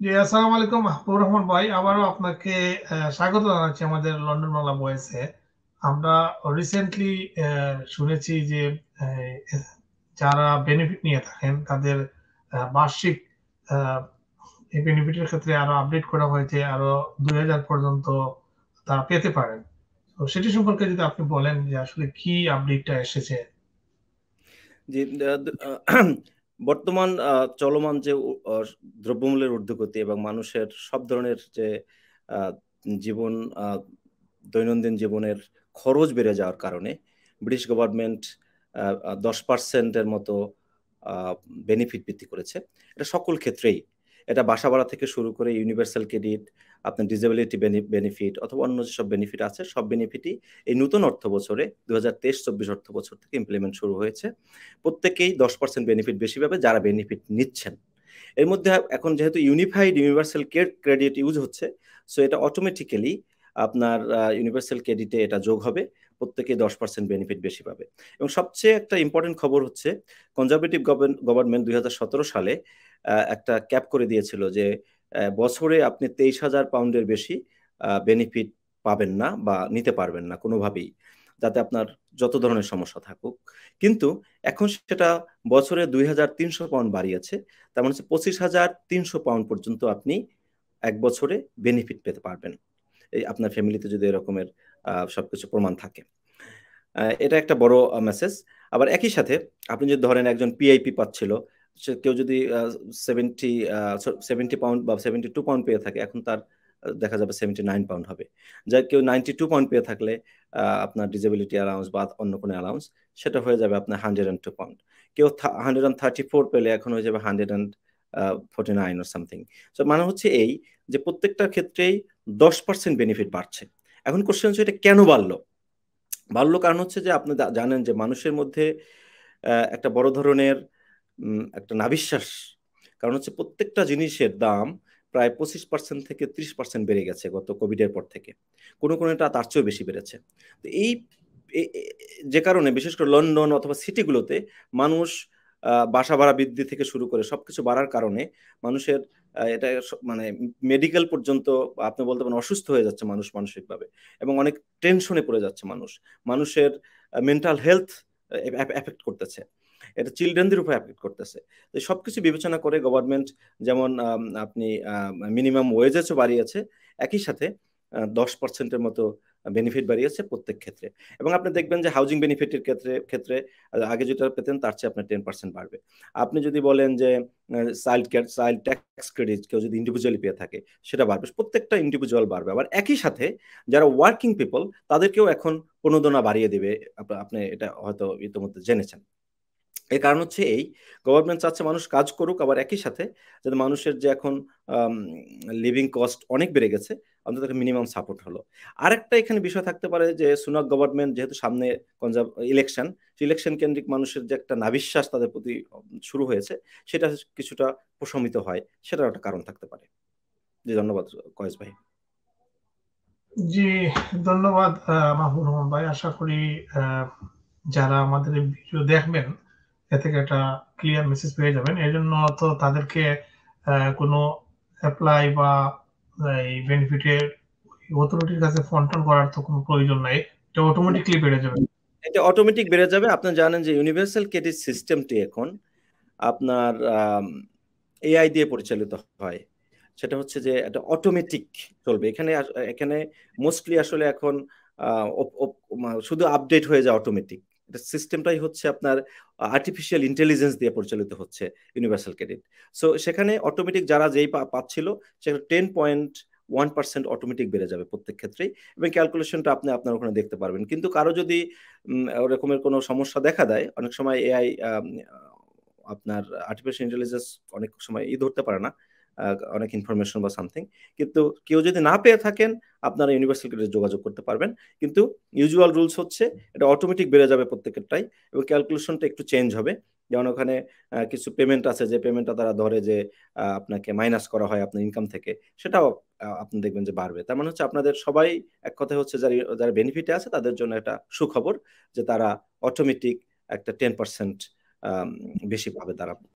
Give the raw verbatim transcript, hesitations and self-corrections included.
জি, আসসালামু আলাইকুম মাহবুব রহমান ভাই, আবারও আপনাকে আহ, স্বাগত জানাচ্ছি আমাদের লন্ডন বাংলা ভয়েসে। আমরা রিসেন্টলি শুনেছি যে আহ, যারা বেনিফিট নিয়ে থাকেন তাদের আহ, বার্ষিক আহ, এই বেনিফিটের ক্ষেত্রে আরো আপডেট করা হয়েছে, আরো দুই হাজার পর্যন্ত তারা পেতে পারেন। তো সেটি সম্পর্কে যদি আপনি বলেন যে আসলে কি আপডেটটা এসেছে। জি, আহ, দ- আহ, বর্তমান আহ, চলমান যে উ- আহ, দ্রব্যমূল্যের ঊর্ধ্বগতি এবং মানুষের সব ধরনের যে আহ, জীবন আহ, দৈনন্দিন জীবনের খরচ বেড়ে যাওয়ার কারণে ব্রিটিশ গভর্নমেন্ট দশ পার্সেন্টের মতো বেনিফিট বৃদ্ধি করেছে। এটা সকল ক্ষেত্রেই, এটা বাসা ভাড়া থেকে শুরু করে ইউনিভার্সাল ক্রেডিট, আপনার ডিসেবিলিটি বেনিফিট অথবা অন্য যেসব বেনিফিট আছে সব বেনিফিটই এই নতুন অর্থ বছরে দু হাজার তেইশ চব্বিশ অর্থ বছর থেকে ইমপ্লিমেন্ট শুরু হয়েছে। প্রত্যেকেই দশ পার্সেন্ট বেনিফিট বেশি পাবে যারা বেনিফিট নিচ্ছেন। এর মধ্যে এখন যেহেতু ইউনিফাইড ইউনিভার্সাল ক্রেডিট ইউজ হচ্ছে, সো এটা অটোমেটিক্যালি আপনার ইউনিভার্সাল ক্রেডিটে এটা যোগ হবে, প্রত্যেকে দশ পার্সেন্ট বেনিফিট বেশি পাবে। এবং সবচেয়ে একটা ইম্পর্টেন্ট খবর হচ্ছে, কনজারভেটিভ গভর্নমেন্ট দুই হাজার সতেরো সালে আহ, একটা ক্যাপ করে দিয়েছিল যে আহ, বছরে আপনি তেইশ হাজার পাউন্ডের বেশি বেনিফিট পাবেন না বা নিতে পারবেন না কোনোভাবেই, যাতে আপনার যত ধরনের সমস্যা থাকুক। কিন্তু এখন সেটা বছরে দুই হাজার তিনশো পাউন্ড বাড়িয়েছে। তার মানে হচ্ছে পঁচিশ হাজার তিনশো পাউন্ড পর্যন্ত আপনি এক বছরে বেনিফিট পেতে পারবেন, এই আপনার ফ্যামিলিতে যদি এরকমের আহ, সবকিছু প্রমাণ থাকে। আহ, এটা একটা বড় মেসেজ। আবার একই সাথে আপনি যদি ধরেন একজন পিআইপি পাচ্ছিল, সে কেউ যদি সেভেন্টি সেভেন্টি পাউন্ড বা সেভেন্টি টু পাউন্ড পেয়ে থাকে, এখন তার আহ, দেখা যাবে সেভেন্টি নাইন পাউন্ড হবে। যা কেউ নাইনটি টু পাউন্ড পেয়ে থাকলে আহ, আপনার ডিসেবিলিটি অ্যালাউন্স বা অন্য কোনো অ্যালাউন্স, সেটা হয়ে যাবে আপনার হান্ড্রেড অ্যান্ড টু পাউন্ড। কেউ হান্ড্রেড অ্যান্ড থার্টি ফোর পেলে এখন হয়ে যাবে হান্ড্রেড অ্যান্ড ফোর্টি নাইন ও সামথিং। তো মানে হচ্ছে এই, যে প্রত্যেকটা ক্ষেত্রেই দশ পার্সেন্ট বেনিফিট বাড়ছে। এখন কোশ্চেন হচ্ছে এটা কেন বাড়লো। বাড়লো কারণ হচ্ছে যে আপনি জা- জানেন যে মানুষের মধ্যে আহ, একটা বড় ধরনের উম, একটা নাভিশ্বাস। কারণ হচ্ছে প্রত্যেকটা জিনিসের দাম প্রায় পঁচিশ পার্সেন্ট থেকে ত্রিশ পার্সেন্ট বেড়ে গেছে গত কোভিডের পর থেকে। কোনো কোনোটা তার চেয়েও বেশি বেড়েছে। তো এই এ- এ- যে কারণে বিশেষ করে লন্ডন অথবা সিটিগুলোতে মানুষ আহ, বাসা ভাড়া বৃদ্ধি থেকে শুরু করে সবকিছু বাড়ার কারণে মানুষের আহ, এটা স- মানে মেডিকেল পর্যন্ত, আপনি বলতে পারেন অসুস্থ হয়ে যাচ্ছে মানুষ মানসিকভাবে, এবং অনেক টেনশনে পড়ে যাচ্ছে মানুষ। মানুষের মেন্টাল হেলথ এফেক্ট করতেছে, এটা চিলড্রেনদের উপর অ্যাপ্লিক করতেছে। তো সবকিছু বিবেচনা করে গভর্নমেন্ট যেমন আম, আপনি মিনিমাম ওয়েজেসও বাড়িয়েছে, একই সাথে দশ পার্সেন্টের মতো বেনিফিট বাড়িয়েছে প্রত্যেক ক্ষেত্রে। এবং আপনি দেখবেন যে হাউজিং বেনিফিটের ক্ষেত্রে ক্ষেত্রে আহ, আগে যেটা পেতেন তার চেয়ে আপনার টেন পার্সেন্ট বাড়বে। আপনি যদি বলেন যে child care child tax credit কেউ যদি ইন্ডিভিজুয়ালি পেয়ে থাকে, সেটা বাড়বে, প্রত্যেকটা ইন্ডিভিজুয়াল বাড়বে। আবার একই সাথে যারা ওয়ার্কিং পিপল তাদেরকেও এখন প্রণোদনা বাড়িয়ে দেবে। আপ- আপনি এটা হয়তো ইতিমধ্যে জেনেছেন। এর কারণ হচ্ছে এই, গভর্নমেন্ট চাচ্ছে মানুষ কাজ করুক, আবার একই সাথে যাতে মানুষের যে এখন লিভিং কস্ট অনেক বেড়ে গেছে, অন্তত মিনিমাম সাপোর্ট হলো। আরেকটা এখানে বিষয় থাকতে পারে যে সুনাক গভর্নমেন্ট যেহেতু সামনে কনজার্ভ ইলেকশন, ইলেকশন কেন্দ্রিক মানুষের যে একটা নাভিশ্বাস তাদের প্রতি শুরু হয়েছে, সেটা কিছুটা প্রশমিত হয়, সেটার একটা কারণ থাকতে পারে। জি, ধন্যবাদ কয়েস ভাই। জি, ধন্যবাদ আহ, মাহবুব রহমান ভাই। আশা করি আহ, যারা আমাদের এই ভিডিও দেখবেন এ থেকে একটা ক্লিয়ার মেসেজ পেয়ে যাবেন। এই জন্য তো তাদেরকে আহ, কোনো অ্যাপ্লাই বা এই বেনিফিটের অথরিটির কাছে ফোন টোন করার তো কোনো প্রয়োজন নাই, এটা অটোমেটিকলি বেড়ে যাবে। এটা অটোমেটিক বেড়ে যাবে। আপনি জানেন যে ইউনিভার্সাল ক্রেডিট সিস্টেমটি এখন আপনার এআই দিয়ে পরিচালিত হয়। সেটা হচ্ছে যে এটা অটোমেটিক চলবে এখানে। আস- এখানে মোস্টলি আসলে এখন আহ, অপ- অপ- মা- শুধু আপডেট হয়ে যায় অটোমেটিক। এটা সিস্টেমটাই হচ্ছে আপনার আর্টিফিশিয়াল ইন্টেলিজেন্স দিয়ে পরিচালিত হচ্ছে ইউনিভার্সাল ক্রেডিট। সো সেখানে অটোমেটিক যারা যেই পা- পাচ্ছিল, সেখানে ten point one percent automatic বেড়ে যাবে প্রত্যেক ক্ষেত্রেই। এবং ক্যালকুলেশনটা আপনি আপনার ওখানে দেখতে পারবেন। কিন্তু কারো যদি উম, ওরকমের কোনো সমস্যা দেখা দেয়, অনেক সময় এআই আপনার আর্টিফিশিয়াল ইন্টেলিজেন্স অনেক সময় ই ধরতে পারে না আহ, অনেক ইনফরমেশন বা সামথিং। কিন্তু কেউ যদি না পেয়ে থাকেন, আপনারা ইউনিভার্সাল ক্রেডিটে যোগাযোগ করতে পারবেন। কিন্তু ইউজুয়াল রুলস হচ্ছে এটা অটোমেটিক বেড়ে যাবে প্রত্যেকটাই, এবং ক্যালকুলেশনটা একটু চেঞ্জ হবে। যেমন ওখানে আহ, কিছু পেমেন্ট আছে যে পেমেন্টটা তারা ধরে যে আহ, আপনাকে মাইনাস করা হয় আপনার ইনকাম থেকে, সেটাও আহ, আপনি দেখবেন যে বাড়বে। তার মানে হচ্ছে আপনাদের সবাই, এক কথা হচ্ছে যারা যারা বেনিফিটে আছে তাদের জন্য একটা সুখবর, যে তারা অটোমেটিক একটা টেন পার্সেন্ট বেশি পাবে তারা।